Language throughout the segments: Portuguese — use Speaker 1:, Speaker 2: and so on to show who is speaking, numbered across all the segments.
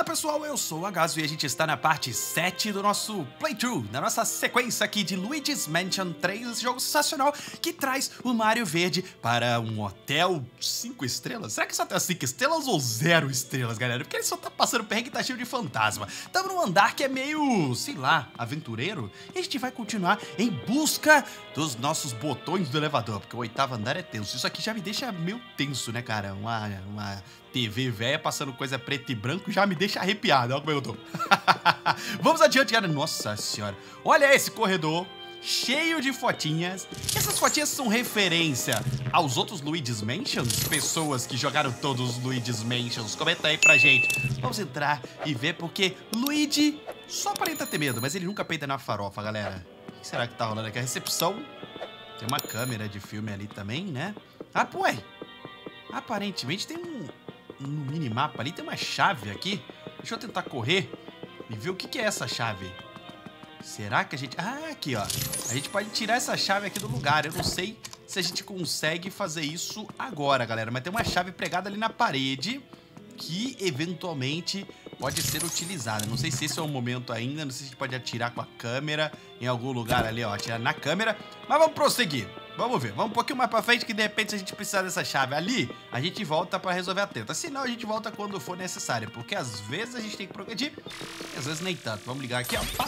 Speaker 1: Fala pessoal, eu sou o Agazo e a gente está na parte 7 do nosso playthrough, da nossa sequência aqui de Luigi's Mansion 3, esse jogo sensacional que traz o Mario Verde para um hotel 5 estrelas. Será que só tem 5 estrelas ou 0 estrelas, galera? Porque ele só tá passando perrengue e tá cheio de fantasma. Estamos num andar que é meio, sei lá, aventureiro, e a gente vai continuar em busca dos nossos botões do elevador, porque o 8º andar é tenso. Isso aqui já me deixa meio tenso, né, cara? Uma TV velha passando coisa preto e branco já me deixa arrepiado. Olha como eu tô. Vamos adiante, cara. Nossa senhora. Olha esse corredor cheio de fotinhas. Essas fotinhas são referência aos outros Luigi's Mansions? Pessoas que jogaram todos os Luigi's Mansions. Comenta aí pra gente. Vamos entrar e ver, porque Luigi só aparenta ter medo, mas ele nunca peita na farofa, galera. O que será que tá rolando aqui? A recepção. Tem uma câmera de filme ali também, né? Ah, pô, aparentemente tem no minimapa ali tem uma chave aqui. Deixa eu tentar correr e ver o que é essa chave. Será que a gente... Ah, aqui, ó. A gente pode tirar essa chave aqui do lugar. Eu não sei se a gente consegue fazer isso agora, galera. Mas tem uma chave pregada ali na parede que, eventualmente, pode ser utilizada. Não sei se esse é o momento ainda. Não sei se a gente pode atirar com a câmera em algum lugar ali, ó. Atirar na câmera. Mas vamos prosseguir. Vamos ver, vamos um pouquinho mais pra frente, que de repente, se a gente precisar dessa chave ali, a gente volta pra resolver a treta. Senão a gente volta quando for necessário, porque às vezes a gente tem que progredir, e às vezes nem tanto. Vamos ligar aqui, ó. Pá.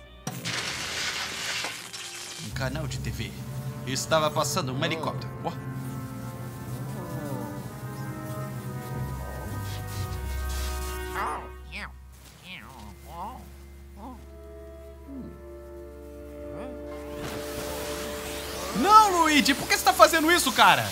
Speaker 1: Um canal de TV. Estava passando um helicóptero. Oh. Não, Luigi, por que você tá fazendo isso, cara?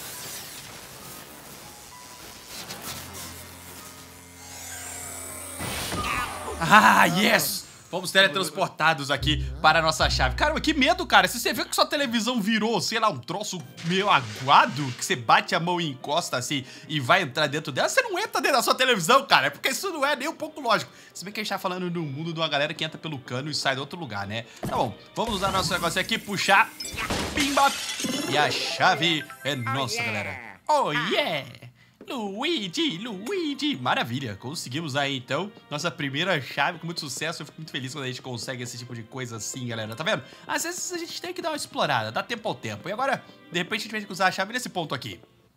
Speaker 1: Ah, yes! Fomos teletransportados aqui para a nossa chave. Caramba, que medo, cara. Se você vê que sua televisão virou, sei lá, um troço meio aguado, que você bate a mão e encosta assim e vai entrar dentro dela, você não entra dentro da sua televisão, cara. Porque isso não é nem um pouco lógico. Se bem que a gente tá falando no mundo de uma galera que entra pelo cano e sai de outro lugar, né? Tá bom, vamos usar nosso negócio aqui, puxar, pimba, e a chave é nossa, galera. Oh, yeah! Luigi, maravilha, conseguimos aí então nossa primeira chave com muito sucesso. Eu fico muito feliz quando a gente consegue esse tipo de coisa assim, galera, tá vendo? Às vezes a gente tem que dar uma explorada, dá tempo ao tempo. E agora, de repente, a gente vai ter que usar a chave nesse ponto aqui.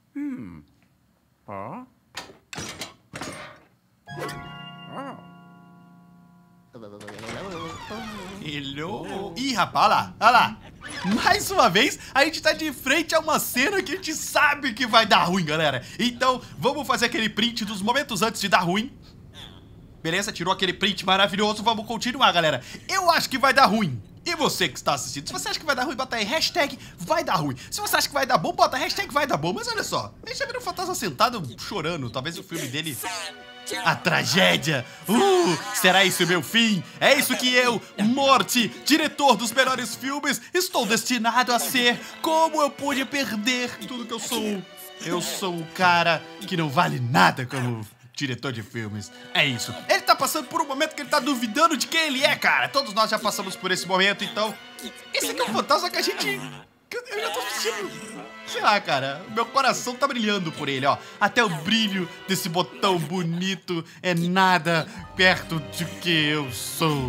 Speaker 1: Hello. Ih, rapaz, olha lá. Mais uma vez, a gente tá de frente a uma cena que a gente sabe que vai dar ruim, galera. Então, vamos fazer aquele print dos momentos antes de dar ruim. Beleza? Tirou aquele print maravilhoso. Vamos continuar, galera. Eu acho que vai dar ruim. E você que está assistindo, se você acha que vai dar ruim, bota aí hashtag vai dar ruim. Se você acha que vai dar bom, bota hashtag vai dar bom. Mas olha só, a gente já viu um fantasma sentado chorando. Talvez o filme dele... A tragédia! Será isso o meu fim? É isso que eu, Morty, diretor dos melhores filmes, estou destinado a ser? Como eu pude perder tudo que eu sou? Eu sou um cara que não vale nada como diretor de filmes. É isso. Ele tá passando por um momento que ele tá duvidando de quem ele é, cara. Todos nós já passamos por esse momento, então... Esse aqui é um fantasma que a gente... Eu já tô sentindo... Sei lá, cara, meu coração tá brilhando por ele, ó. Até o brilho desse botão bonito é nada perto de que eu sou.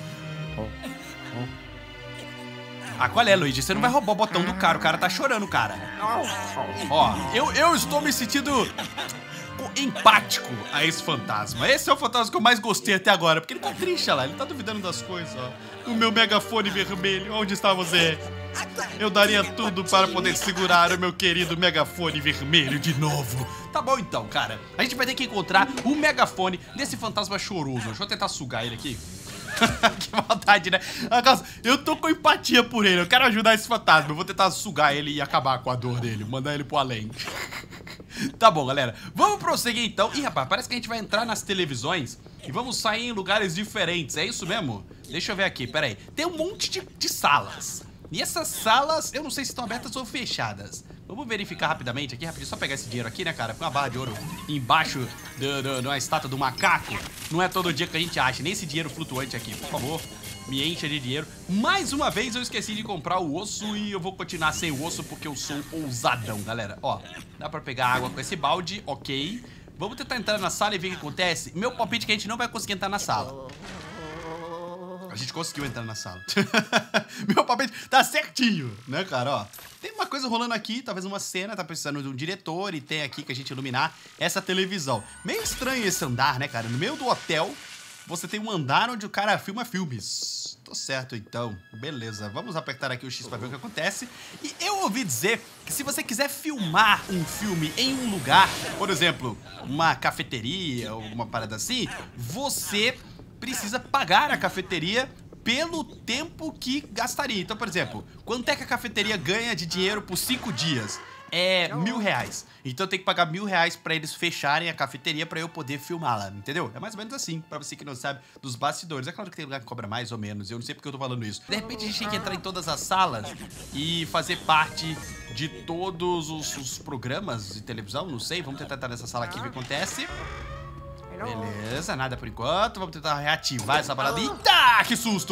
Speaker 1: Ah, qual é, Luigi? Você não vai roubar o botão do cara, o cara tá chorando, cara. Ó, eu estou me sentindo empático a esse fantasma. Esse é o fantasma que eu mais gostei até agora, porque ele tá triste, olha lá, ele tá duvidando das coisas, ó. O meu megafone vermelho, onde está você? Eu daria tudo para poder segurar o meu querido megafone vermelho de novo. Tá bom então, cara. A gente vai ter que encontrar o megafone desse fantasma choroso. Deixa eu tentar sugar ele aqui. Que maldade, né? Eu tô com empatia por ele. Eu quero ajudar esse fantasma. Eu vou tentar sugar ele e acabar com a dor dele. Mandar ele pro além. Tá bom, galera. Vamos prosseguir então. Ih, rapaz, parece que a gente vai entrar nas televisões e vamos sair em lugares diferentes. É isso mesmo? Deixa eu ver aqui, pera aí. Tem um monte de salas. E essas salas, eu não sei se estão abertas ou fechadas. Vamos verificar rapidamente aqui, rapidinho. Só pegar esse dinheiro aqui, né, cara? Com uma barra de ouro embaixo de uma estátua do macaco. Não é todo dia que a gente acha. Nem esse dinheiro flutuante aqui, por favor. Me encha de dinheiro. Mais uma vez eu esqueci de comprar o osso e eu vou continuar sem o osso porque eu sou ousadão, galera. Ó, dá pra pegar água com esse balde, ok. Vamos tentar entrar na sala e ver o que acontece. Meu palpite é que a gente não vai conseguir entrar na sala. A gente conseguiu entrar na sala. Meu palpite tá certinho, né, cara? Ó, tem uma coisa rolando aqui, talvez uma cena, tá precisando de um diretor e tem aqui que a gente iluminar essa televisão. Meio estranho esse andar, né, cara? No meio do hotel, você tem um andar onde o cara filma filmes. Tô certo, então. Beleza, vamos apertar aqui o X pra ver o que acontece. E eu ouvi dizer que se você quiser filmar um filme em um lugar, por exemplo, uma cafeteria ou alguma parada assim, você precisa pagar a cafeteria pelo tempo que gastaria. Então, por exemplo, quanto é que a cafeteria ganha de dinheiro por 5 dias? É R$1.000. Então eu tenho que pagar R$1.000 pra eles fecharem a cafeteria pra eu poder filmá-la, entendeu? É mais ou menos assim, pra você que não sabe dos bastidores. É claro que tem lugar que cobra mais ou menos, eu não sei porque eu tô falando isso. De repente a gente tem que entrar em todas as salas e fazer parte de todos os programas de televisão, não sei. Vamos tentar entrar nessa sala aqui e ver o que acontece. Beleza, nada por enquanto. Vamos tentar reativar essa parada. Eita, que susto!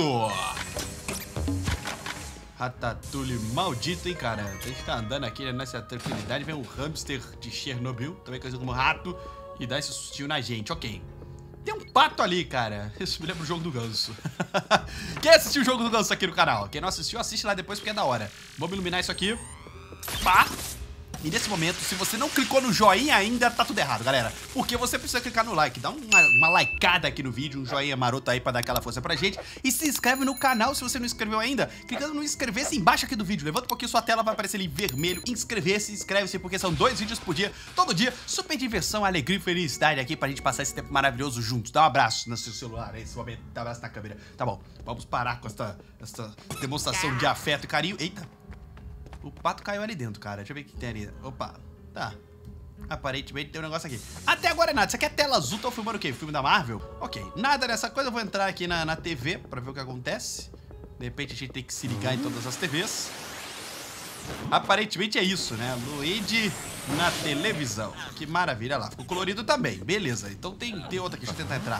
Speaker 1: Ratatouille maldito, hein, cara? A gente tá andando aqui nessa tranquilidade. Vem um hamster de Chernobyl, também conhecido como rato, e dá esse sustinho na gente, ok. Tem um pato ali, cara. Isso me lembra o jogo do ganso. Quem assistiu o jogo do ganso aqui no canal? Quem não assistiu, assiste lá depois porque é da hora. Vamos iluminar isso aqui. Pá! E nesse momento, se você não clicou no joinha ainda, tá tudo errado, galera. Porque você precisa clicar no like. Dá uma likeada aqui no vídeo, um joinha maroto aí pra dar aquela força pra gente. E se inscreve no canal se você não inscreveu ainda. Clicando no inscrever-se embaixo aqui do vídeo. Levanta um pouquinho sua tela, vai aparecer ali vermelho. Inscrever-se, inscreve-se, porque são 2 vídeos por dia. Todo dia, super diversão, alegria e felicidade aqui pra gente passar esse tempo maravilhoso juntos. Dá um abraço no seu celular, esse momento. Dá um abraço na câmera. Tá bom, vamos parar com essa demonstração de afeto e carinho. Eita. O pato caiu ali dentro, cara. Deixa eu ver o que tem ali. Opa, tá. Aparentemente tem um negócio aqui. Até agora é nada. Isso aqui é tela azul. Tô filmando o quê? Filme da Marvel? Ok. Nada dessa coisa. Eu vou entrar aqui na TV pra ver o que acontece. De repente a gente tem que se ligar em todas as TVs. Aparentemente é isso, né? Luigi na televisão. Que maravilha. Lá, ficou colorido também. Beleza. Então tem outra aqui. Deixa eu tentar entrar.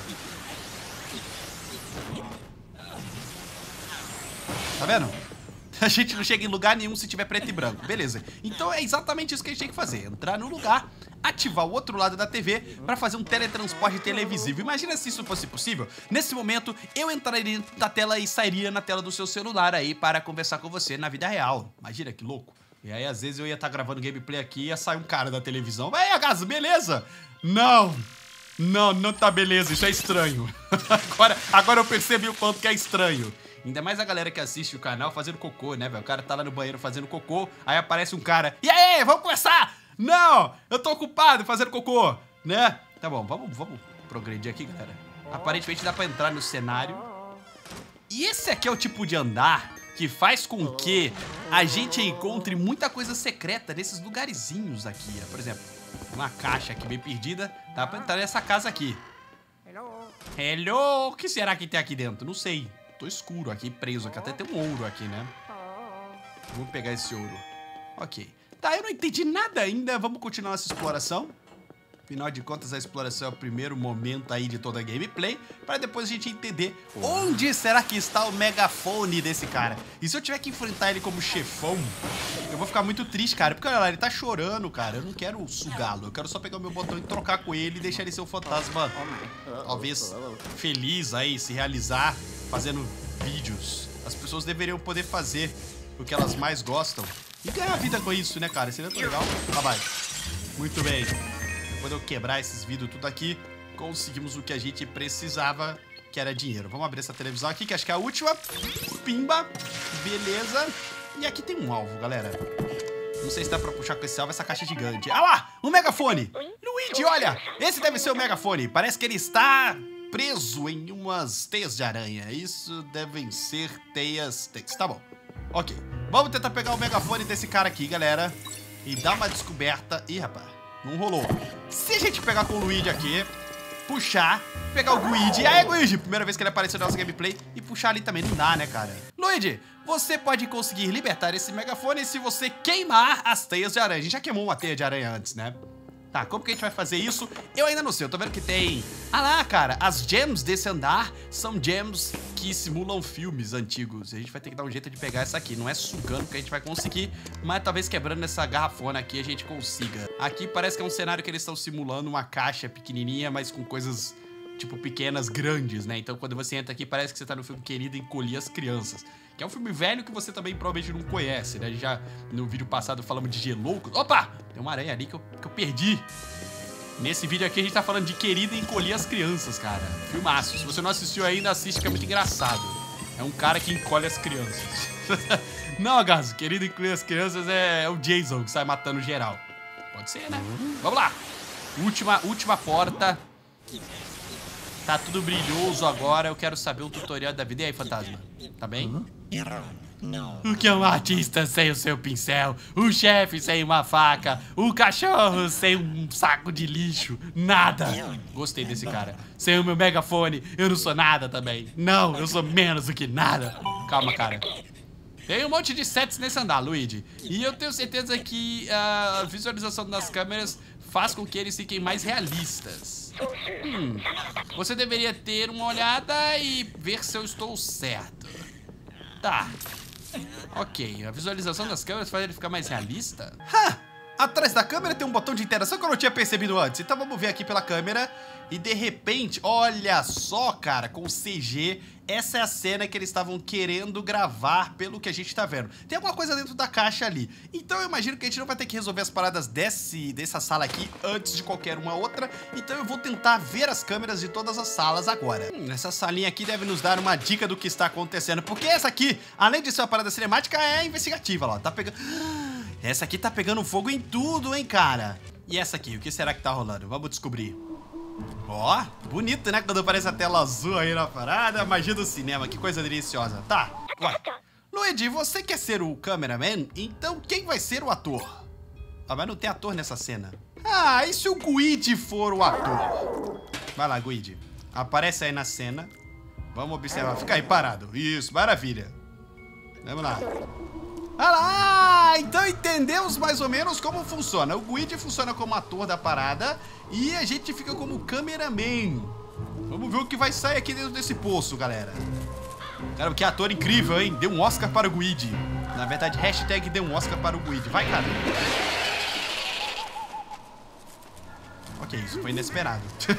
Speaker 1: Tá vendo? A gente não chega em lugar nenhum se tiver preto e branco. Beleza. Então é exatamente isso que a gente tem que fazer. Entrar no lugar, ativar o outro lado da TV pra fazer um teletransporte televisivo. Imagina se isso fosse possível. Nesse momento, eu entraria na tela e sairia na tela do seu celular aí para conversar com você na vida real. Imagina que louco. E aí, às vezes, eu ia estar gravando gameplay aqui e ia sair um cara da televisão. Vai, Agaso, beleza? Não. Não tá beleza. Isso é estranho. Agora eu percebi o quanto que é estranho. Ainda mais a galera que assiste o canal fazendo cocô, né, velho? O cara tá lá no banheiro fazendo cocô, aí aparece um cara. E aí, vamos começar? Não, eu tô ocupado fazendo cocô, né? Tá bom, vamos progredir aqui, galera. Aparentemente dá pra entrar no cenário. E esse aqui é o tipo de andar que faz com que a gente encontre muita coisa secreta nesses lugarzinhos aqui. Ó. Por exemplo, uma caixa aqui bem perdida. Dá pra entrar nessa casa aqui. Hello! O que será que tem aqui dentro? Não sei. Tô escuro aqui, preso aqui. Até tem um ouro aqui, né? Vamos pegar esse ouro. Ok. Tá, eu não entendi nada ainda. Vamos continuar essa exploração. Afinal de contas, a exploração é o primeiro momento aí de toda a gameplay. Pra depois a gente entender onde será que está o megafone desse cara. E se eu tiver que enfrentar ele como chefão, eu vou ficar muito triste, cara. Porque olha lá, ele tá chorando, cara. Eu não quero sugá-lo. Eu quero só pegar o meu botão e trocar com ele e deixar ele ser um fantasma. Talvez feliz aí, se realizar fazendo vídeos. As pessoas deveriam poder fazer o que elas mais gostam e ganhar vida com isso, né, cara? Seria tão legal. Lá vai. Muito bem. Depois de eu quebrar esses vidros tudo aqui, conseguimos o que a gente precisava, que era dinheiro. Vamos abrir essa televisão aqui, que acho que é a última. Pimba. Beleza. E aqui tem um alvo, galera. Não sei se dá pra puxar com esse alvo essa caixa gigante. Ah lá! Um megafone! Luigi, olha! Esse deve ser o megafone. Parece que ele está preso em umas teias de aranha. Isso devem ser teias... Tá bom. Ok. Vamos tentar pegar o megafone desse cara aqui, galera. E dar uma descoberta. Ih, rapaz. Não rolou. Se a gente pegar com o Luigi aqui, puxar, pegar o Luigi. E aí, Luigi? Primeira vez que ele apareceu no nosso gameplay. E puxar ali também. Não dá, né, cara? Luigi, você pode conseguir libertar esse megafone se você queimar as teias de aranha. A gente já queimou uma teia de aranha antes, né? Tá, como que a gente vai fazer isso? Eu ainda não sei, eu tô vendo que tem... Ah lá, cara, as gems desse andar são gems que simulam filmes antigos. A gente vai ter que dar um jeito de pegar essa aqui. Não é sugando que a gente vai conseguir, mas talvez quebrando essa garrafona aqui a gente consiga. Aqui parece que é um cenário que eles estão simulando uma caixa pequenininha, mas com coisas, tipo, pequenas, grandes, né? Então quando você entra aqui parece que você tá no filme Querido Encolher as Crianças. Que é um filme velho que você também provavelmente não conhece, né? Já no vídeo passado falamos de Geloucos. Opa! Tem uma aranha ali que eu perdi. Nesse vídeo aqui a gente tá falando de Querido Encolher as Crianças, cara. Filmaço. Se você não assistiu ainda, assiste que é muito engraçado. É um cara que encolhe as crianças. Não, Gaso, Querido Encolher as Crianças é o Jason que sai matando geral. Pode ser, né? Vamos lá. Última porta. Tá tudo brilhoso agora. Eu quero saber um tutorial da vida. E aí, fantasma? Tá bem? O que é um artista sem o seu pincel? O chefe sem uma faca? O cachorro sem um saco de lixo? Nada. Gostei desse cara. Sem o meu megafone, eu não sou nada também. Não, eu sou menos do que nada. Calma, cara. Tem um monte de sets nesse andar, Luigi. E eu tenho certeza que a visualização das câmeras faz com que eles fiquem mais realistas. Você deveria ter uma olhada e ver se eu estou certo. Tá. Ok, a visualização das câmeras faz ele ficar mais realista? Atrás da câmera tem um botão de interação que eu não tinha percebido antes. Então vamos ver aqui pela câmera. E de repente, olha só, cara, com o CG, essa é a cena que eles estavam querendo gravar, pelo que a gente tá vendo. Tem alguma coisa dentro da caixa ali. Então eu imagino que a gente não vai ter que resolver as paradas dessa sala aqui antes de qualquer uma outra. Então eu vou tentar ver as câmeras de todas as salas agora. Essa salinha aqui deve nos dar uma dica do que está acontecendo. Porque essa aqui, além de ser uma parada cinemática, é investigativa, ó. Tá pegando... Essa aqui tá pegando fogo em tudo, hein, cara? E essa aqui, o que será que tá rolando? Vamos descobrir. Ó, bonito, né? Quando aparece a tela azul aí na parada. Magia do cinema, que coisa deliciosa. Tá, ué. Luigi, você quer ser o cameraman? Então quem vai ser o ator? Ah, mas não tem ator nessa cena. Ah, e se o Guide for o ator? Vai lá, Guide. Aparece aí na cena. Vamos observar. Fica aí parado. Isso, maravilha. Vamos lá. Ah lá, então entendemos mais ou menos como funciona. O Guide funciona como ator da parada e a gente fica como cameraman. Vamos ver o que vai sair aqui dentro desse poço, galera. Cara, que ator incrível, hein? Deu um Oscar para o Guide. Na verdade, hashtag deu um Oscar para o Guide. Vai, cara. Ok, isso foi inesperado.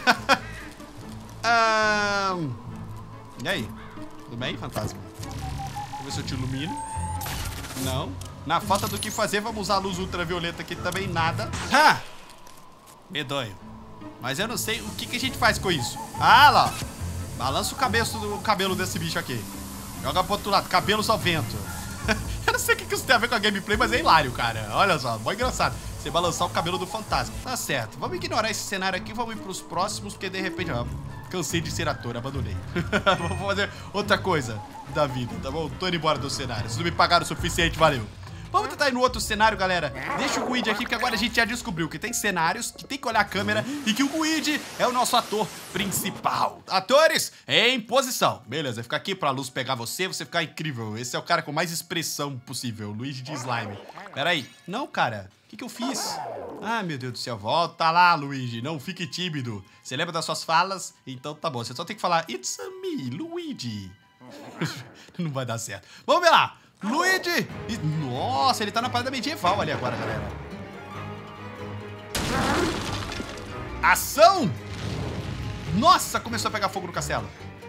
Speaker 1: E aí? Tudo bem, fantasma? Vamos ver se eu te ilumino. Não. Na falta do que fazer, vamos usar a luz ultravioleta aqui também, nada. Medonho. Mas eu não sei o que a gente faz com isso. Ah, lá. Balança o cabelo desse bicho aqui. Joga pro outro lado, cabelos ao vento. Eu não sei o que isso tem a ver com a gameplay, mas é hilário, cara. Olha só, mó engraçado. Você balançar o cabelo do fantasma. Tá certo. Vamos ignorar esse cenário aqui, vamos ir pros próximos, porque de repente, ó, cansei de ser ator, abandonei. Vou fazer outra coisa da vida, tá bom? Tô indo embora do cenário. Vocês não me pagaram o suficiente, valeu. Vamos tentar ir no outro cenário, galera. Deixa o Guide aqui, porque agora a gente já descobriu que tem cenários que tem que olhar a câmera e que o Guide é o nosso ator principal. Atores, em posição. Beleza, ficar aqui pra luz pegar você ficar incrível. Esse é o cara com mais expressão possível, Luigi de Slime. Pera aí. Não, cara. O que eu fiz? Ah, meu Deus do céu. Volta lá, Luigi. Não fique tímido. Você lembra das suas falas? Então tá bom. Você só tem que falar It's me, Luigi. Não vai dar certo. Vamos ver lá. Luigi! Nossa, ele tá na parada medieval ali agora, galera. Ação! Nossa, começou a pegar fogo no castelo.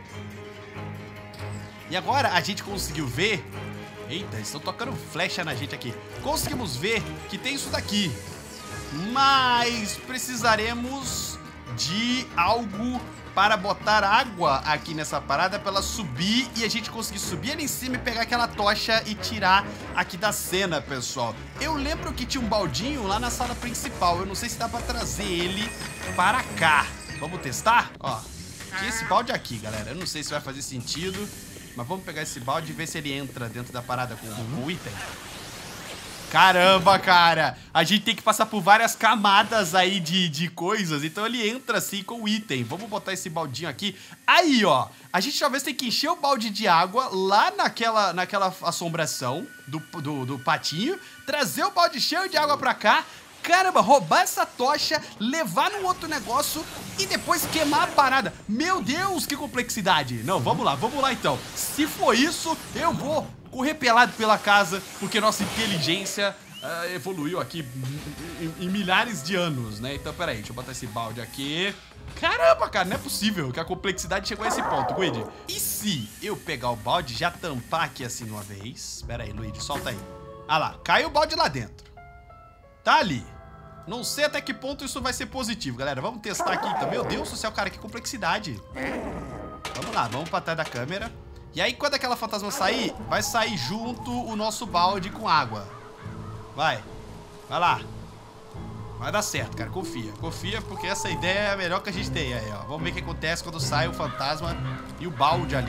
Speaker 1: E agora a gente conseguiu ver... Eita, eles estão tocando flecha na gente aqui. Conseguimos ver que tem isso daqui. Mas precisaremos de algo para botar água aqui nessa parada pra ela subir e a gente conseguir subir ali em cima e pegar aquela tocha e tirar aqui da cena, pessoal. Eu lembro que tinha um baldinho lá na sala principal. Eu não sei se dá pra trazer ele para cá. Vamos testar? Ó, tinha esse balde aqui, galera. Eu não sei se vai fazer sentido, mas vamos pegar esse balde e ver se ele entra dentro da parada com o item. Caramba, cara, a gente tem que passar por várias camadas aí de coisas, então ele entra assim com o item. Vamos botar esse baldinho aqui. Aí, ó, a gente talvez tenha que encher o balde de água lá naquela assombração do patinho, trazer o balde cheio de água pra cá, Caramba, roubar essa tocha, levar num outro negócio e depois queimar a parada. Meu Deus, que complexidade. Não, vamos lá então. Se for isso, eu vou correr pelado pela casa, porque nossa inteligência evoluiu aqui em milhares de anos, né? Então, peraí, deixa eu botar esse balde aqui. Caramba, cara, não é possível que a complexidade chegou a esse ponto, Luigi. E se eu pegar o balde e já tampar aqui assim de uma vez? Pera aí, Luigi, solta aí. Ah lá, caiu o balde lá dentro. Tá ali. Não sei até que ponto isso vai ser positivo, galera. Vamos testar aqui então. Meu Deus do céu, cara, que complexidade. Vamos lá, vamos pra trás da câmera. E aí, quando aquela fantasma sair, vai sair junto o nosso balde com água. Vai lá. Vai dar certo, cara, confia, porque essa ideia é a melhor que a gente tem aí, ó. Vamos ver o que acontece quando sai o fantasma e o balde ali.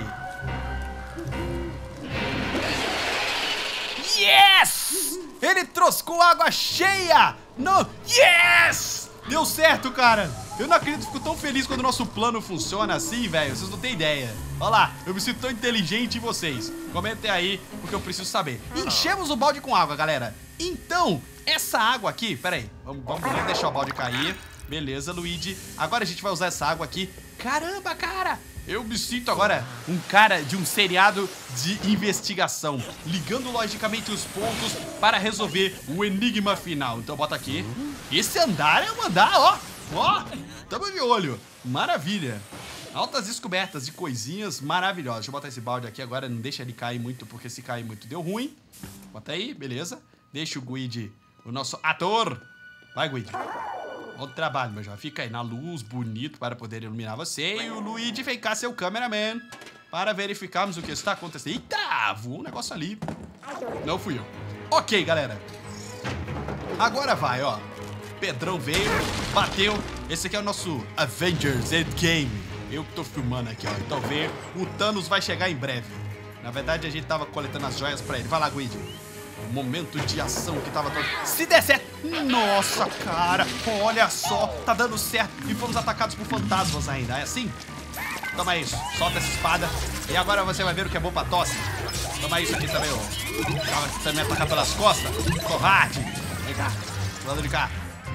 Speaker 1: Yes! Ele troscou água cheia! Não! Yes! Deu certo, cara! Eu não acredito, fico tão feliz quando o nosso plano funciona assim, velho. Vocês não têm ideia. Olha lá, eu me sinto tão inteligente em vocês. Comentem aí, porque eu preciso saber. Enchemos o balde com água, galera. Então, essa água aqui... Pera aí, vamos deixar o balde cair. Beleza, Luigi. Agora a gente vai usar essa água aqui. Caramba, cara! Eu me sinto agora um cara de um seriado de investigação, ligando logicamente os pontos para resolver o enigma final. Então bota aqui. Esse andar é um andar, ó. Ó, tamo de olho. Maravilha. Altas descobertas de coisinhas maravilhosas. Deixa eu botar esse balde aqui agora, não deixa ele cair muito, porque se cair muito deu ruim. Bota aí, beleza. Deixa o Guide, o nosso ator. Vai, Guide. Bom trabalho, meu jovem. Fica aí na luz, bonito, para poder iluminar você. E o Luigi vem cá, seu cameraman, para verificarmos o que está acontecendo. Eita, voou um negócio ali. Não fui eu. Ok, galera. Agora vai, ó. Pedrão veio, bateu. Esse aqui é o nosso Avengers Endgame. Eu que tô filmando aqui, ó. Então vê, o Thanos vai chegar em breve. Na verdade, a gente tava coletando as joias pra ele. Vai lá, Guide. Momento de ação que tava todo... Se der certo... Nossa, cara, olha só, tá dando certo. E fomos atacados por fantasmas ainda, é assim? Toma isso, solta essa espada. E agora você vai ver o que é bom pra tosse. Toma isso aqui também, ó. Calma, você me atacar pelas costas. Covarde. Vem cá, do lado de cá.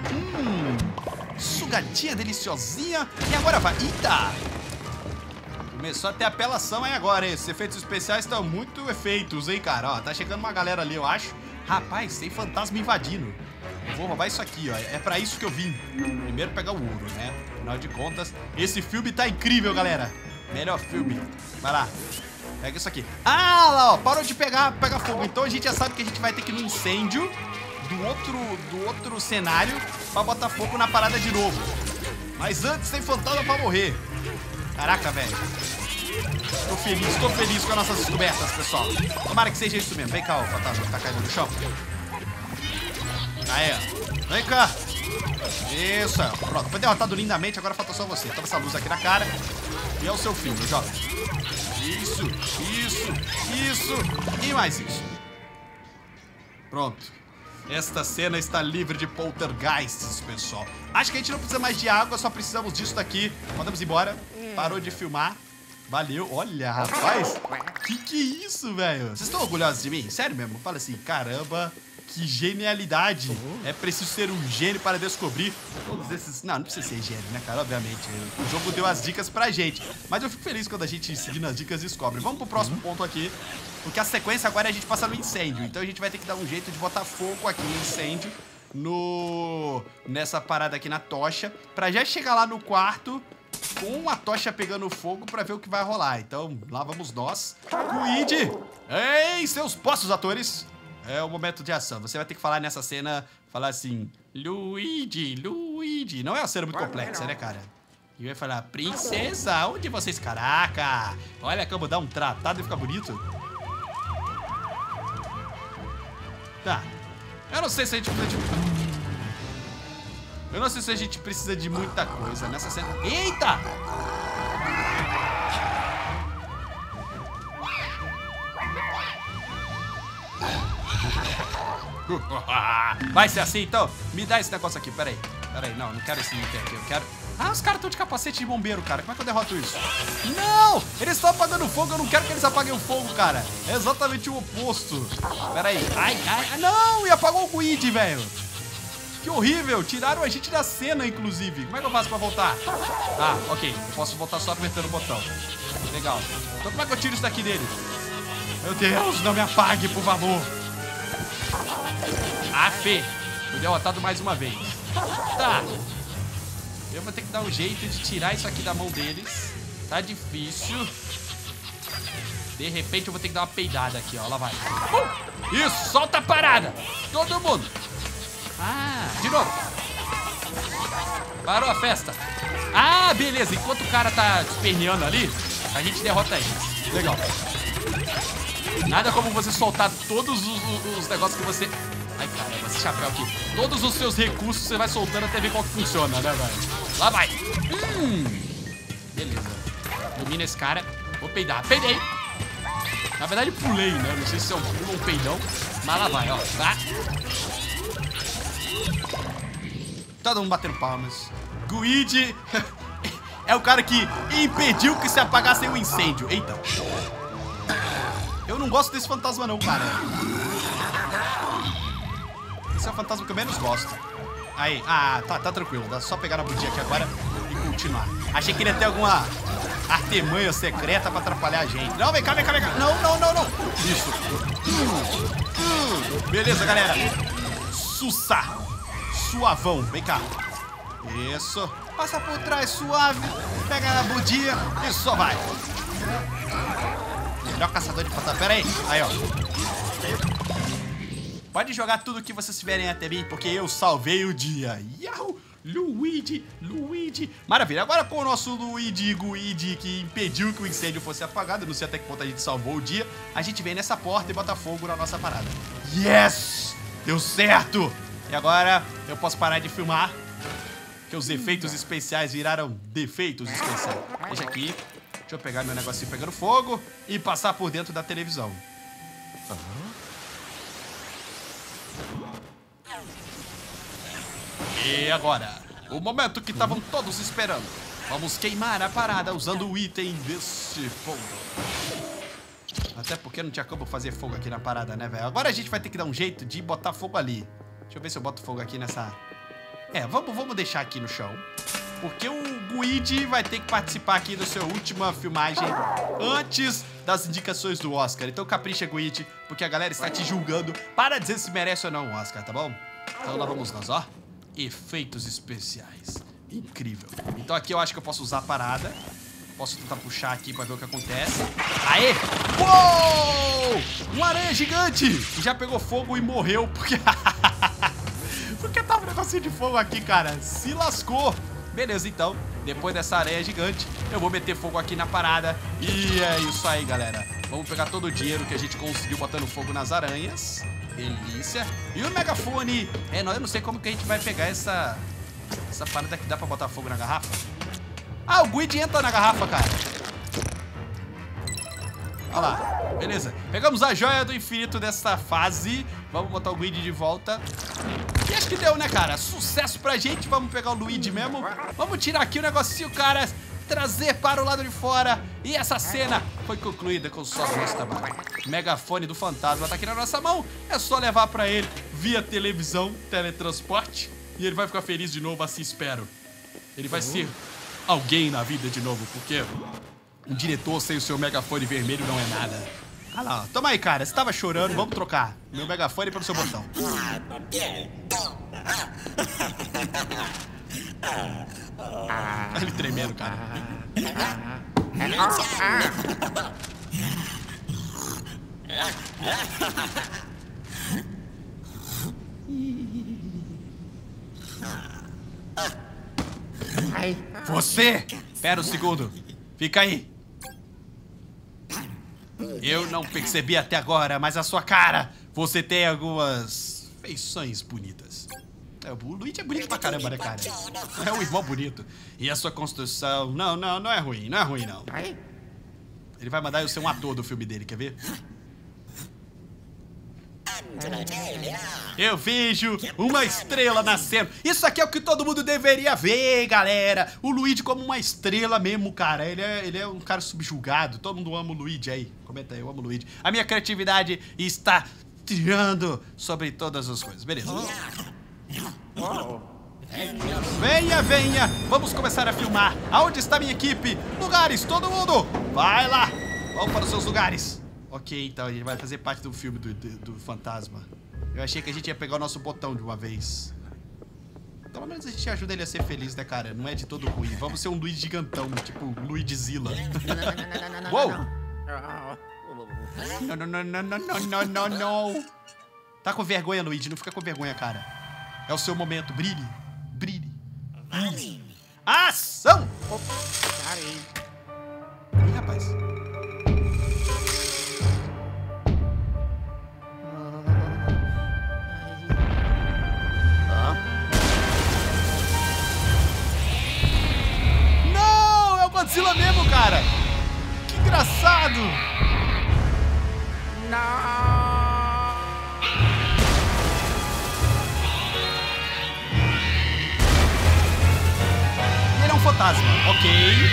Speaker 1: Sugadinha deliciosinha. E agora vai... Eita! Começou a ter apelação aí agora, hein? Esses efeitos especiais estão muito efeitos, hein, cara? Ó, tá chegando uma galera ali, eu acho. Rapaz, tem fantasma invadindo. Eu vou roubar isso aqui, ó. É pra isso que eu vim. Primeiro pegar o ouro, né? Afinal de contas, esse filme tá incrível, galera. Melhor filme. Vai lá. Pega isso aqui. Ah, lá, ó. Parou de pegar fogo. Então a gente já sabe que a gente vai ter que ir no incêndio do outro cenário pra botar fogo na parada de novo. Mas antes tem fantasma pra morrer. Caraca, velho. Tô feliz com as nossas descobertas, pessoal. Tomara que seja isso mesmo. Vem cá, ó, fantasma que tá caindo no chão. Aí, ó. Vem cá. Isso, ó. Pronto, foi derrotado lindamente. Agora falta só você. Toma essa luz aqui na cara. E é o seu filho, jovem. Isso. E mais isso. Pronto. Esta cena está livre de poltergeists, pessoal. Acho que a gente não precisa mais de água, só precisamos disso daqui. Podemos ir embora. Parou de filmar. Valeu. Olha, rapaz. Que é isso, velho? Vocês estão orgulhosos de mim? Sério mesmo? Fala assim, caramba, que genialidade. É preciso ser um gênio para descobrir todos esses... Não precisa ser gênio, né, cara? Obviamente. O jogo deu as dicas pra gente. Mas eu fico feliz quando a gente, seguindo as dicas, descobre. Vamos pro próximo ponto aqui. Porque a sequência agora é a gente passar no incêndio. Então a gente vai ter que dar um jeito de botar fogo aqui no incêndio. Nessa parada aqui na tocha. Pra já chegar lá no quarto com a tocha pegando fogo pra ver o que vai rolar. Então lá vamos nós. Luigi! Ei, seus postos, atores! É o momento de ação. Você vai ter que falar nessa cena, falar assim, Luigi. Não é uma cena muito complexa, né, cara? E vai falar, princesa, onde vocês? Caraca! Olha como dá um tratado e fica bonito. Tá. Eu não sei se a gente precisa de muita coisa nessa cena. Eita! Vai ser assim, então? Me dá esse negócio aqui, peraí. Não quero esse item aqui, eu quero... Ah, os caras estão de capacete de bombeiro, cara. Como é que eu derroto isso? Não! Eles estão apagando fogo, eu não quero que eles apaguem o fogo, cara. É exatamente o oposto. Pera aí. Ai, não! E apagou o Guide, velho. Que horrível! Tiraram a gente da cena, inclusive. Como é que eu faço pra voltar? Ah, ok. Eu posso voltar só apertando o botão. Legal. Então como é que eu tiro isso daqui dele? Meu Deus, não me apague, por favor. Ah, Fê. Fui derrotado mais uma vez. Tá. Eu vou ter que dar um jeito de tirar isso aqui da mão deles. Tá difícil. De repente eu vou ter que dar uma peidada aqui, ó. Lá vai. Isso, solta a parada. Todo mundo. Ah, de novo. Parou a festa. Ah, beleza. Enquanto o cara tá esperneando ali, a gente derrota ele. Legal. Nada como você soltar todos os negócios que você... Ai, caramba, esse chapéu aqui. Todos os seus recursos você vai soltando até ver qual que funciona, né, velho? Lá vai. Beleza. Domina esse cara. Vou peidar. Peidei. Na verdade, pulei, né? Não sei se é um pulo ou um peidão. Mas lá vai, ó. Tá? Todo mundo batendo palmas. Guide é o cara que impediu que se apagasse o incêndio. Eita. Eu não gosto desse fantasma não, cara. Esse é o fantasma que eu menos gosto. Aí, tá tranquilo. Dá só pegar na budinha aqui agora e continuar. Achei que ele ia ter alguma artimanha secreta pra atrapalhar a gente. Não, vem cá. Não. Isso. Beleza, galera. Suavão. Vem cá. Isso. Passa por trás, suave. Pega na budinha e só vai. Melhor caçador de fantasma. Pera aí. Aí, ó. Pode jogar tudo que vocês tiverem até mim, porque eu salvei o dia. Yahoo! Luigi. Maravilha. Agora com o nosso Luigi Guide, que impediu que o incêndio fosse apagado, não sei até que ponto a gente salvou o dia, a gente vem nessa porta e bota fogo na nossa parada. Yes! Deu certo! E agora eu posso parar de filmar, porque os efeitos especiais viraram defeitos especiais. Deixa aqui. Deixa eu pegar meu negocinho pegando fogo e passar por dentro da televisão. E agora, o momento que estavam todos esperando. Vamos queimar a parada usando o item desse fogo. Até porque não tinha como fazer fogo aqui na parada, né, velho? Agora a gente vai ter que dar um jeito de botar fogo ali. Deixa eu ver se eu boto fogo aqui nessa... vamos deixar aqui no chão. Porque o Guide vai ter que participar aqui da sua última filmagem antes das indicações do Oscar. Então capricha, Guide, porque a galera está te julgando para dizer se merece ou não o Oscar, tá bom? Então lá vamos nós, ó. Efeitos especiais. Incrível. Então aqui eu acho que eu posso usar a parada. Posso tentar puxar aqui pra ver o que acontece. Aê! Uou! Um aranha gigante! Que já pegou fogo e morreu porque... porque tava um negocinho de fogo aqui, cara. Se lascou. Beleza, então. Depois dessa aranha gigante, eu vou meter fogo aqui na parada. E é isso aí, galera. Vamos pegar todo o dinheiro que a gente conseguiu botando fogo nas aranhas. Delícia. E o megafone. Eu não sei como que a gente vai pegar essa parada que dá pra botar fogo na garrafa. Ah, o Guide entra na garrafa, cara. Olha lá. Beleza. Pegamos a joia do infinito dessa fase. Vamos botar o Guide de volta. E acho que deu, né, cara? Sucesso pra gente. Vamos pegar o Luigi mesmo. Vamos tirar aqui o negocinho, cara. Trazer para o lado de fora. E essa cena foi concluída com só o nosso trabalho. O megafone do fantasma tá aqui na nossa mão. É só levar pra ele via televisão, teletransporte. E ele vai ficar feliz de novo, assim espero. Ele vai ser alguém na vida de novo, porque um diretor sem o seu megafone vermelho não é nada. Ah lá, toma aí, cara. Você tava chorando, vamos trocar meu megafone pelo seu botão. Ele tremendo, cara. Você! Pera um segundo. Fica aí. Eu não percebi até agora, mas a sua cara, você tem algumas feições bonitas. O Luigi é bonito pra caramba, né, cara? É um irmão bonito. E a sua construção... Não é ruim, não. Ele vai mandar eu ser um ator do filme dele, quer ver? Eu vejo uma estrela nascendo. Isso aqui é o que todo mundo deveria ver, galera. O Luigi como uma estrela mesmo, cara. Ele é um cara subjugado. Todo mundo ama o Luigi aí. Comenta aí, eu amo o Luigi. A minha criatividade está tirando sobre todas as coisas. Beleza. Venha, venha! Vamos começar a filmar. Aonde está minha equipe? Lugares, todo mundo! Vai lá! Vamos para os seus lugares. Ok, então a gente vai fazer parte do filme do fantasma. Eu achei que a gente ia pegar o nosso botão de uma vez. Pelo menos a gente ajuda ele a ser feliz, né, cara? Não é de todo ruim. Vamos ser um Luigi gigantão, tipo Luigizilla. Uou! Não, não, não, não, não, não, não, não. Tá com vergonha, Luigi? Não fica com vergonha, cara. É o seu momento. Brilhe. Brilhe. Ação! Ih, rapaz. Não! É o Godzilla mesmo, cara! Que engraçado!
Speaker 2: Não!
Speaker 1: Fantasma, ok.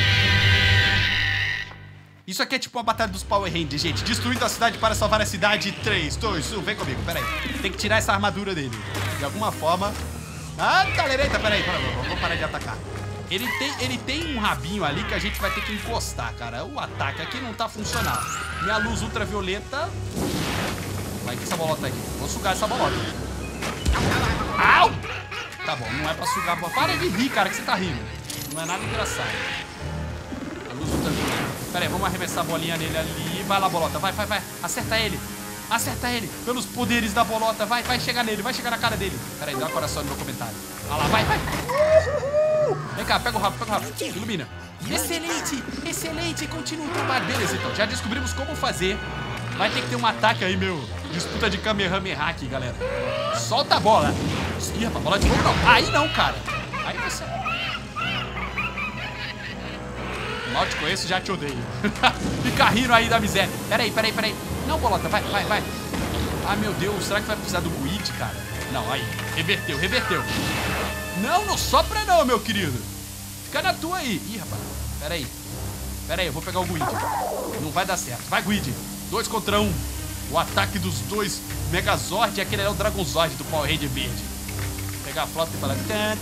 Speaker 1: Isso aqui é tipo uma batalha dos Power Rangers, gente. Destruindo a cidade para salvar a cidade. 3, 2, 1, vem comigo, peraí. Tem que tirar essa armadura dele. De alguma forma. Ah, talereta, peraí. Vamos parar de atacar. Ele tem um rabinho ali que a gente vai ter que encostar, cara. O ataque aqui não tá funcionando. Minha luz ultravioleta. Vai que essa bolota aqui. Vou sugar essa bolota. Au! Tá bom, não é pra sugar. Para de rir, cara, que você tá rindo. Não é nada engraçado. A luz ultravioleta. Pera aí, vamos arremessar a bolinha nele ali. Vai lá, bolota. Vai. Acerta ele. Acerta ele. Pelos poderes da bolota. Vai chegar nele. Vai chegar na cara dele. Pera aí, dá um coração no meu comentário. Vai lá, vai. Vem cá, pega o rabo. Ilumina. Excelente. Continua o trabalho. Beleza, então. Já descobrimos como fazer. Vai ter que ter um ataque aí, meu. Disputa de Kamehameha aqui, galera. Solta a bola. Ih, rapaz, bola de novo não. Aí não, cara. Aí você... Mal te conheço, já te odeio. Fica rindo aí da miséria. Peraí. Não, bolota, vai. Ah, meu Deus, será que vai precisar do Guide, cara? Não, aí. Reverteu. Não sopra não, meu querido. Fica na tua aí. Ih, rapaz. Peraí, eu vou pegar o Guide. Não vai dar certo. Vai, Guide. 2 contra 1. O ataque dos 2 Megazord e aquele é o Dragonzord do Power Ranger verde. Pegar a flauta e falar...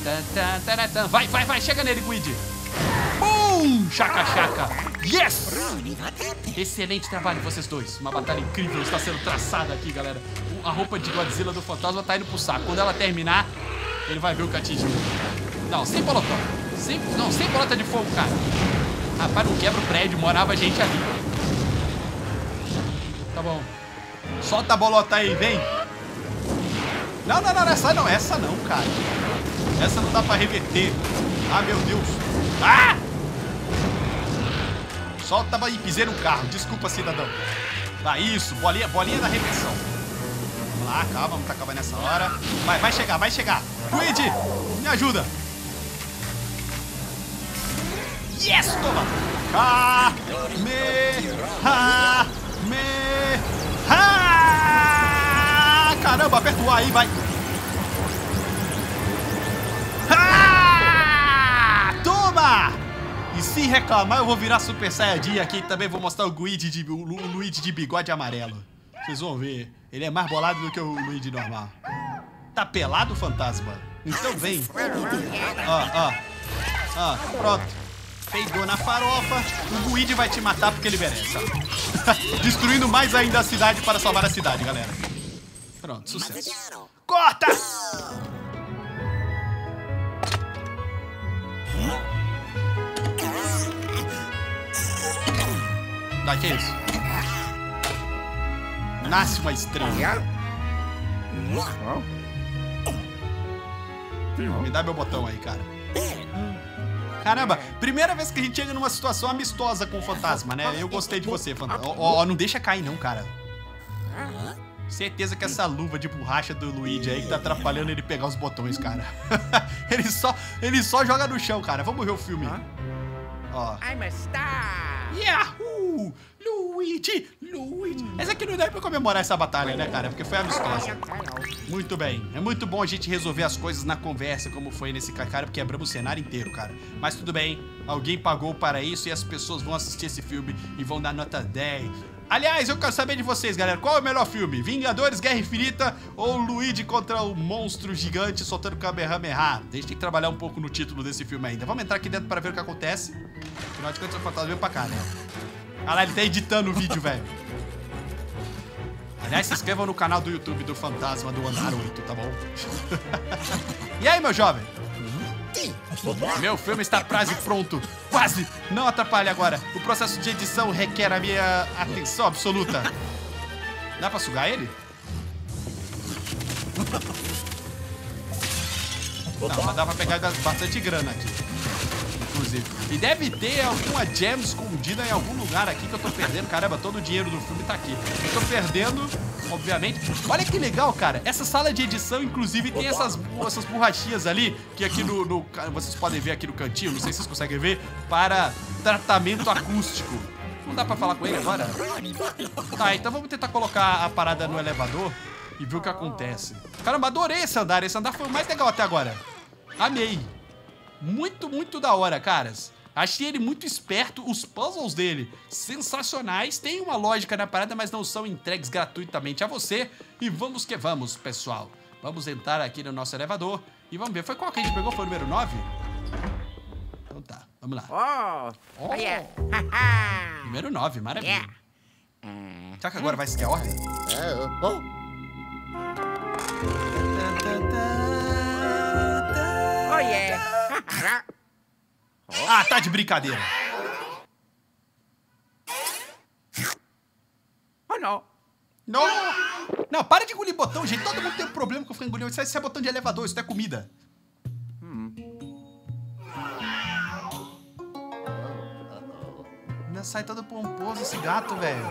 Speaker 1: Vai, chega nele, Guide. Bum! Chaca. Yes! Excelente trabalho, vocês dois. Uma batalha incrível está sendo traçada aqui, galera. A roupa de Godzilla do fantasma tá indo pro saco. Quando ela terminar, ele vai ver o que atingiu. Não, sem bolotão. Sem bolota de fogo, cara. Rapaz, não quebra o prédio, morava gente ali. Tá bom. Solta a bolota aí, vem. Não, essa não, cara. Essa não dá pra reverter. Ah, meu Deus. Ah! Solta aí, pisei no carro. Desculpa, cidadão. Tá, isso. Bolinha da reversão. Vamos lá, calma. Vamos tacar nessa hora. Vai chegar. Luigi, me ajuda. Yes, toma. Caramba, aperta o A aí, vai. Toma! E se reclamar, eu vou virar Super Saiyajin aqui e também vou mostrar o Luigi de bigode amarelo. Vocês vão ver. Ele é mais bolado do que o Luigi normal. Tá pelado, fantasma? Então vem. Ó, pronto. Peidou na farofa. O Luigi vai te matar porque ele merece. Destruindo mais ainda a cidade para salvar a cidade, galera. Pronto, sucesso. Corta! Dá, que é isso? Nasce uma estrela. Me dá meu botão aí, cara. Caramba, primeira vez que a gente chega numa situação amistosa com o fantasma, né? Eu gostei de você, fantasma. Ó, não deixa cair não, cara. Certeza que essa luva de borracha do Luigi aí que tá atrapalhando ele pegar os botões, cara. ele só joga no chão, cara. Vamos ver o filme. Ó.
Speaker 2: I'm a star!
Speaker 1: Yahoo! Luigi! Essa aqui não dá pra comemorar essa batalha, né, cara? Porque foi amistosa. Muito bem. É muito bom a gente resolver as coisas na conversa, como foi nesse cara, porque quebramos o cenário inteiro, cara. Mas tudo bem. Alguém pagou para isso e as pessoas vão assistir esse filme e vão dar nota 10. Aliás, eu quero saber de vocês, galera. Qual é o melhor filme? Vingadores, Guerra Infinita ou Luigi contra o monstro gigante soltando Kamehameha? A gente tem que trabalhar um pouco no título desse filme ainda. Vamos entrar aqui dentro para ver o que acontece. Afinal de contas, o fantasma veio pra cá, né? Ah lá, ele tá editando o vídeo, velho. Aliás, se inscrevam no canal do YouTube do Fantasma do Andar 8, tá bom? E aí, meu jovem? Meu filme está quase pronto. Quase! Não atrapalhe agora. O processo de edição requer a minha atenção absoluta. Dá pra sugar ele? Não, mas dá pra pegar bastante grana aqui. Inclusive. E deve ter alguma gem escondida em algum lugar aqui que eu tô perdendo. Caramba, todo o dinheiro do filme tá aqui. Eu tô perdendo, obviamente. Olha que legal, cara. Essa sala de edição, inclusive, tem essas borrachinhas ali, que aqui vocês podem ver aqui no cantinho, não sei se vocês conseguem ver, para tratamento acústico. Não dá pra falar com ele agora? Tá, então vamos tentar colocar a parada no elevador e ver o que acontece. Caramba, adorei esse andar. Esse andar foi o mais legal até agora. Amei. Muito, muito da hora, caras. Achei ele muito esperto. Os puzzles dele, sensacionais. Tem uma lógica na parada, mas não são entregues gratuitamente a você. E vamos que vamos, pessoal. Vamos entrar aqui no nosso elevador e vamos ver. Foi qual que a gente pegou? Foi o número 9? Então tá, vamos lá.
Speaker 2: Oh, yeah.
Speaker 1: Número 9, maravilha. Será que agora vai seguir a ordem?
Speaker 2: Oh, yeah.
Speaker 1: Ah, tá de brincadeira.
Speaker 2: Oh, não.
Speaker 1: Não! Não, para de engolir botão, gente. Todo mundo tem um problema com o frango engolindo. Isso é botão de elevador, isso não é comida. Ainda sai todo pomposo esse gato, velho.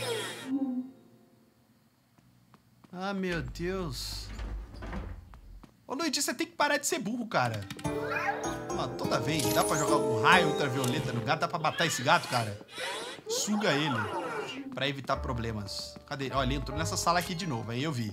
Speaker 1: Ah, meu Deus. Ô, Luigi, você tem que parar de ser burro, cara. Ó, toda vez dá pra jogar um raio ultravioleta no gato, dá pra matar esse gato, cara. Suga ele pra evitar problemas. Cadê ele? Ó, ele entrou nessa sala aqui de novo, aí eu vi.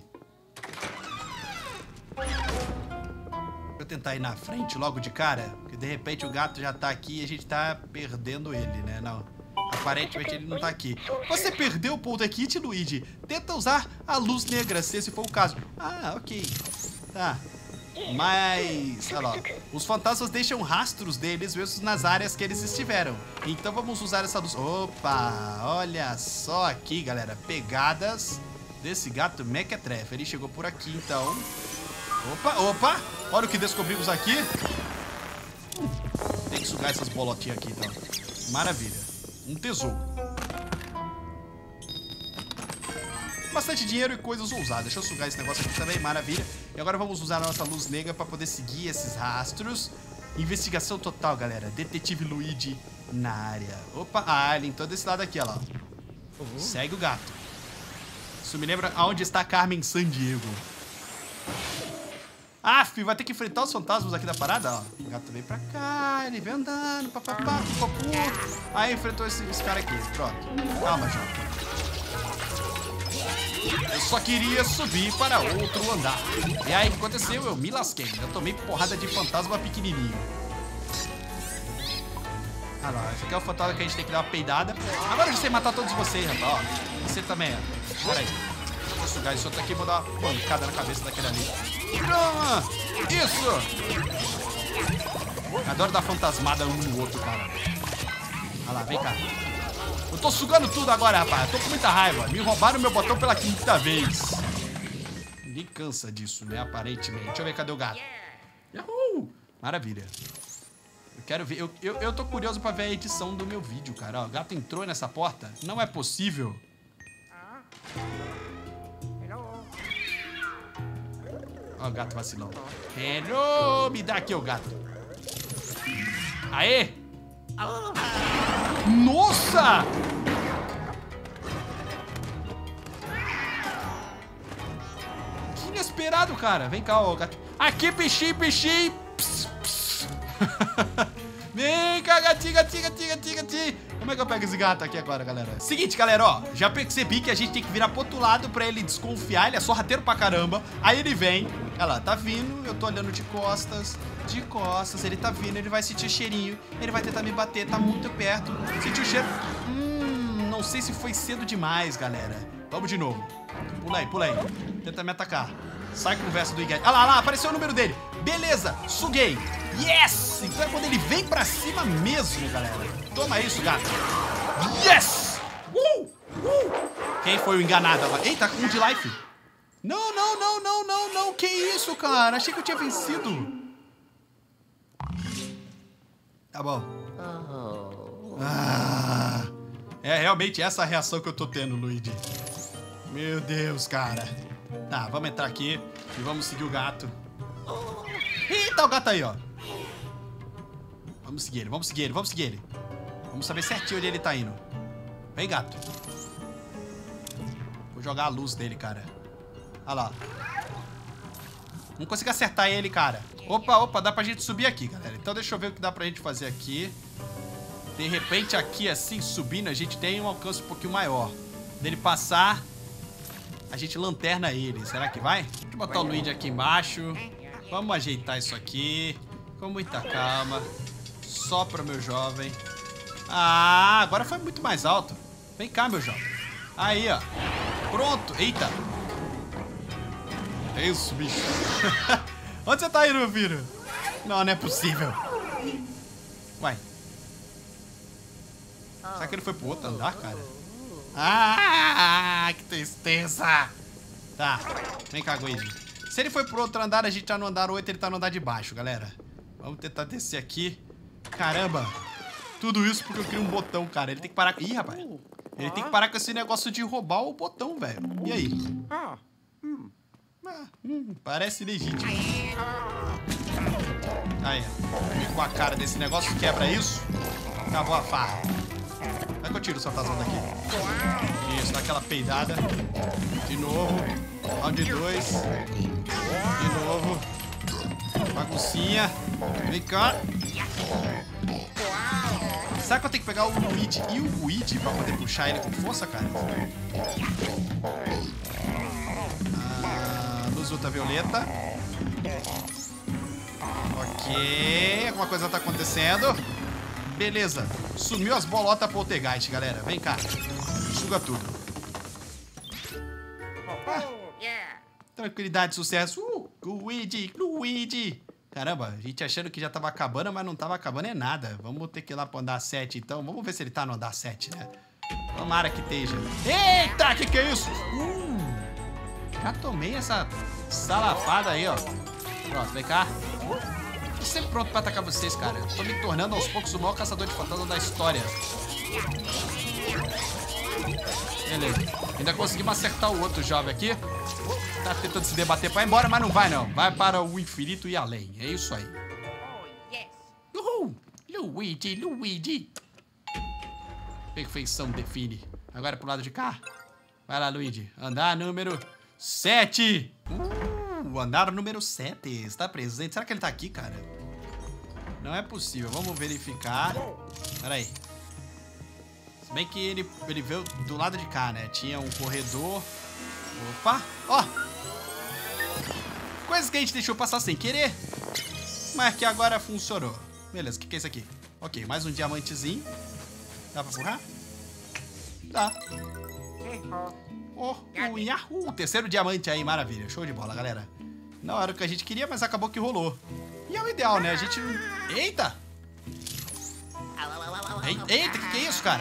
Speaker 1: Vou tentar ir na frente logo de cara, porque de repente o gato já tá aqui e a gente tá perdendo ele, né? Não, aparentemente ele não tá aqui. Você perdeu o Polter Kit, Luigi? Tenta usar a luz negra, se esse for o caso. Ah, ok. Tá. Mas, olha lá, os fantasmas deixam rastros deles mesmo nas áreas que eles estiveram. Então vamos usar essa luz. Opa, olha só aqui, galera. Pegadas desse gato mequetrefe. Ele chegou por aqui, então. Opa, opa. Olha o que descobrimos aqui. Tem que sugar essas bolotinhas aqui, então. Maravilha. Um tesouro. Bastante dinheiro e coisas ousadas. Deixa eu sugar esse negócio aqui também, maravilha. E agora vamos usar a nossa luz negra para poder seguir esses rastros. Investigação total, galera. Detetive Luigi na área. Opa, ele entrou desse lado aqui, ó lá. Segue o gato. Isso me lembra aonde está Carmen Sandiego. Aff, vai ter que enfrentar os fantasmas aqui da parada, ó. O gato vem pra cá, ele vem andando, papapá, papu. Aí enfrentou esse cara aqui, pronto. Calma, João. Eu só queria subir para outro andar. E aí o que aconteceu? Eu me lasquei. Eu tomei porrada de fantasma pequenininho. Ah lá, esse aqui é o fantasma que a gente tem que dar uma peidada. Agora eu já sei matar todos vocês, rapaz. Ó, você também, ó. Pera aí. Vou sugar esse outro aqui e vou dar uma pancada na cabeça daquele ali. Isso! Adoro dar fantasmada um no outro, cara. Olha lá, vem cá. Eu tô sugando tudo agora, rapaz. Eu tô com muita raiva. Me roubaram meu botão pela 5ª vez. Ninguém cansa disso, né? Aparentemente. Deixa eu ver, cadê o gato? Yahoo! Maravilha. Eu quero ver. Eu tô curioso pra ver a edição do meu vídeo, cara. Ó, o gato entrou nessa porta. Não é possível. Ó, o gato vacilão. Hello! Me dá aqui o gato. Aê! Nossa! Que inesperado, cara. Vem cá, ó, gato. Aqui, bichinho, bichinho. Pss, pss. Vem cá, gatinho, gatinho, gatinho, gatinho, gatinho. Como é que eu pego esse gato aqui agora, galera? Seguinte, galera, ó. Já percebi que a gente tem que virar pro outro lado pra ele desconfiar. Ele é sorrateiro pra caramba. Aí ele vem. Olha lá, tá vindo. Eu tô olhando de costas. De costas. Ele tá vindo. Ele vai sentir cheirinho. Ele vai tentar me bater. Tá muito perto. Sentiu o cheiro. não sei se foi cedo demais, galera. Vamos de novo. Pula aí, pula aí. Tenta me atacar. Sai com o verso do Iggy. Ah lá, apareceu o número dele. Beleza, suguei. Yes! Então é quando ele vem pra cima mesmo, galera. Toma isso, gato. Yes! Quem foi o enganado agora? Eita, com um de life. Não. Que isso, cara? Achei que eu tinha vencido. Tá bom. É realmente essa a reação que eu tô tendo, Luigi. Meu Deus, cara. Tá, vamos entrar aqui e vamos seguir o gato. Eita, o gato aí, ó. Vamos seguir ele, vamos seguir ele, vamos seguir ele. Vamos saber certinho onde ele tá indo. Vem, gato. Vou jogar a luz dele, cara. Olha lá. Não consigo acertar ele, cara. Opa, dá pra gente subir aqui, galera. Então deixa eu ver o que dá pra gente fazer aqui. De repente aqui, assim, subindo, a gente tem um alcance um pouquinho maior. Dele passar, a gente lanterna ele. Será que vai? Deixa eu botar o Luigi aqui embaixo. Vamos ajeitar isso aqui. Com muita calma. Só para meu jovem. Ah, agora foi muito mais alto. Vem cá, meu jovem. Aí, ó. Pronto. Eita. É isso, bicho. Onde você tá indo, meu filho? Não é possível. Uai. Será que ele foi pro outro andar, cara? Ah, que tristeza. Tá. Vem cá, Luigi. Se ele foi pro outro andar, a gente tá no andar 8, ele tá no andar de baixo, galera. Vamos tentar descer aqui. Caramba. Tudo isso porque eu criei um botão, cara. Ele tem que parar... Ih, rapaz. Ele tem que parar com esse negócio de roubar o botão, velho. E aí? Parece legítimo. Aí, com a cara desse negócio, quebra isso. Acabou a farra. Vai que eu tiro o fantasma daqui. Isso, dá aquela peidada. De novo. Round 2. De novo. Baguncinha. Vem cá. Será que eu tenho que pegar o Luigi e o Luigi pra poder puxar ele com força, cara? Luz ultravioleta. Ok. Alguma coisa tá acontecendo. Beleza. Sumiu as bolotas poltergeist, galera. Vem cá. Suga tudo. Tranquilidade, sucesso. Luigi. Caramba, a gente achando que já tava acabando, mas não tava acabando é nada. Vamos ter que ir lá pro andar 7, então. Vamos ver se ele tá no andar 7, né? Tomara que esteja. Eita, que é isso? Já tomei essa salafada aí, ó. Pronto, vem cá. Tô sempre pronto pra atacar vocês, cara. Tô me tornando aos poucos o maior caçador de fantasmas da história. Beleza. Ainda conseguimos acertar o outro jovem aqui. Tá tentando se debater pra ir embora, mas não vai, não. Vai para o infinito e além. É isso aí. Uhul! Luigi. Perfeição define. Agora pro lado de cá. Vai lá, Luigi. Andar número 7. O andar número 7 está presente. Será que ele tá aqui, cara? Não é possível. Vamos verificar. Pera aí. Se bem que ele veio do lado de cá, né? Tinha um corredor. Opa! Ó! Coisas que a gente deixou passar sem querer. Mas que agora funcionou. Beleza, o que é isso aqui? Ok, mais um diamantezinho. Dá pra empurrar? Dá. Oh, Yahoo! Terceiro diamante aí, maravilha. Show de bola, galera. Não era o que a gente queria, mas acabou que rolou. E é o ideal, né? A gente... Eita! Eita, que é isso, cara?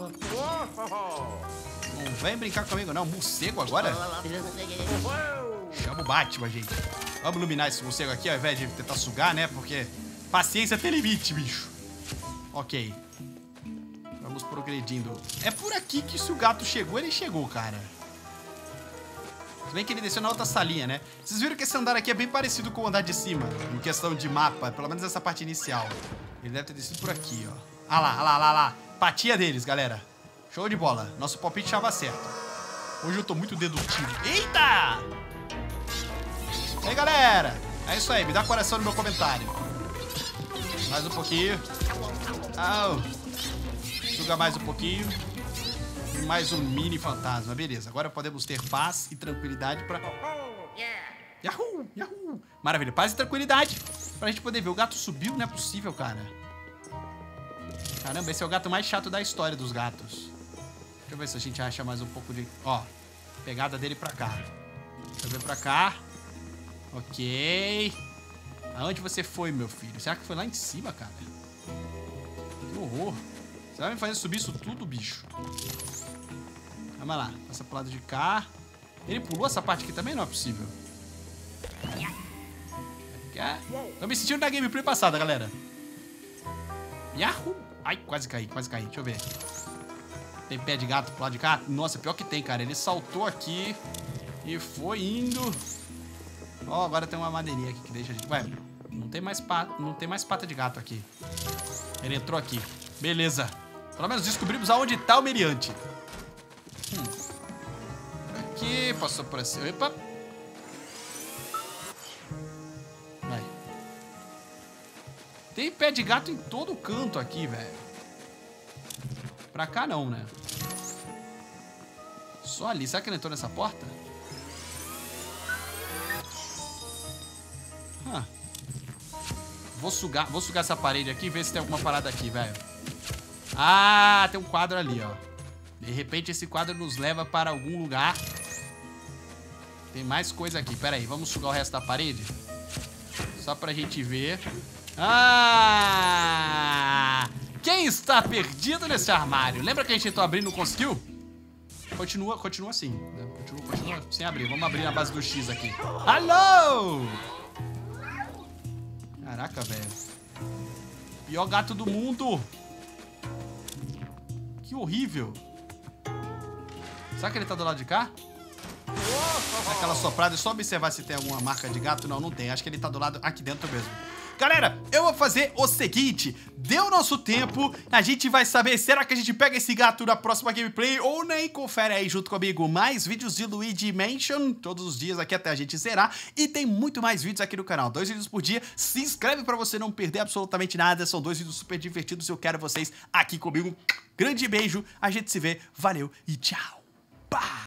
Speaker 1: Não vem brincar comigo, não. Morcego agora? Chama o Batman, gente. Vamos iluminar esse morcego aqui, ao invés de tentar sugar, né? Porque paciência tem limite, bicho. Ok. Vamos progredindo. É por aqui que se o gato chegou, ele chegou, cara. Se bem que ele desceu na outra salinha, né? Vocês viram que esse andar aqui é bem parecido com o andar de cima, em questão de mapa, pelo menos essa parte inicial. Ele deve ter descido por aqui, ó. Ah lá. Patia deles, galera. Show de bola. Nosso palpite estava certo. Hoje eu tô muito dedutivo. Eita! E aí, galera? É isso aí. Me dá coração no meu comentário. Mais um pouquinho. Suga mais um pouquinho. E mais um mini fantasma. Beleza. Agora podemos ter paz e tranquilidade pra... Yahoo! Maravilha. Paz e tranquilidade pra gente poder ver. O gato subiu? Não é possível, cara. Caramba, esse é o gato mais chato da história dos gatos. Deixa eu ver se a gente acha mais um pouco de... Ó, pegada dele pra cá. Deixa eu ver pra cá. Ok. Aonde você foi, meu filho? Será que foi lá em cima, cara? Que horror. Você vai me fazer subir isso tudo, bicho? Vamos lá. Passa pro lado de cá. Ele pulou essa parte aqui também? Não é possível. Tô me sentindo na gameplay passada, galera. Yahoo! Ai, quase caí, quase caí. Deixa eu ver. Tem pé de gato pro lado de cá? Nossa, pior que tem, cara. Ele saltou aqui e foi indo. Ó, agora tem uma madeirinha aqui que deixa a gente... Ué, não tem mais pata de gato aqui. Ele entrou aqui. Beleza. Pelo menos descobrimos aonde tá o meliante. Aqui, passou por assim. Epa. Vai. Tem pé de gato em todo canto aqui, velho. Pra cá não, né? Só ali. Será que ele entrou nessa porta? Vou sugar essa parede aqui e ver se tem alguma parada aqui, velho. Ah, tem um quadro ali, ó. De repente esse quadro nos leva para algum lugar. Tem mais coisa aqui. Pera aí, vamos sugar o resto da parede? Só pra gente ver. Ah! Quem está perdido nesse armário? Lembra que a gente tentou abrir e não conseguiu? Continua assim, né? Continua sem abrir. Vamos abrir na base do X aqui. Alô! Caraca, velho. Pior gato do mundo. Que horrível. Será que ele tá do lado de cá? Aquela soprada, é só observar se tem alguma marca de gato. Não, não tem. Acho que ele tá do lado aqui dentro mesmo. Galera, eu vou fazer o seguinte. Deu nosso tempo. A gente vai saber, será que a gente pega esse gato na próxima gameplay ou nem? Confere aí junto comigo mais vídeos de Luigi Mansion. Todos os dias aqui até a gente zerar. E tem muito mais vídeos aqui no canal. 2 vídeos por dia. Se inscreve pra você não perder absolutamente nada. São 2 vídeos super divertidos. Eu quero vocês aqui comigo. Grande beijo. A gente se vê. Valeu e tchau. Pá!